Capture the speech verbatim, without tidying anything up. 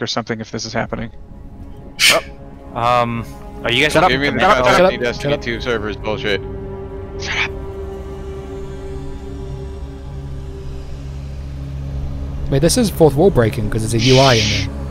or something if this is happening. Oh. Um, are you guys... Shut up! Give me the Shut up! Shut up! Destiny Shut up! two servers bullshit. Shut up. Wait, this is fourth wall breaking because there's a U I in there.